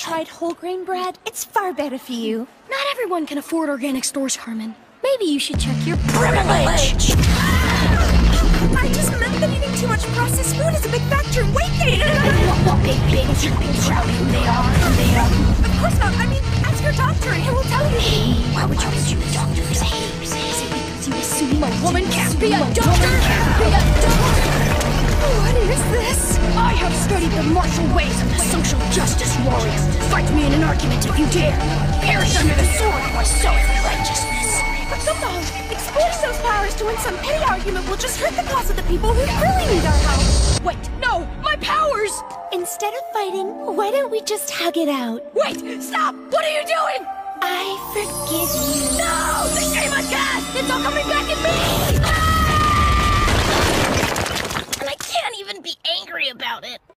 tried whole grain bread? It's far better for you. Not everyone can afford organic stores, Carmen. Maybe you should check your privilege! I just meant that eating too much processed food is a big factor in weight gain. What big things you've been shouting they are? Of course not. I mean, ask your doctor and he will tell you. Why would you assume the doctor is a he? Is it because you assume a woman can't be a doctor? What is this? I have studied the martial ways of the social justice warrior. Fight me in an argument if you dare. Perish under the sword of my self-righteousness. But Gumball, exploiting those powers to win some petty argument will just hurt the cause of the people who really need our help. Wait, no! My powers! Instead of fighting, why don't we just hug it out? Wait! Stop! What are you doing? I forgive you. No! The shame on God! It's all coming back at me! And I can't even be angry about it.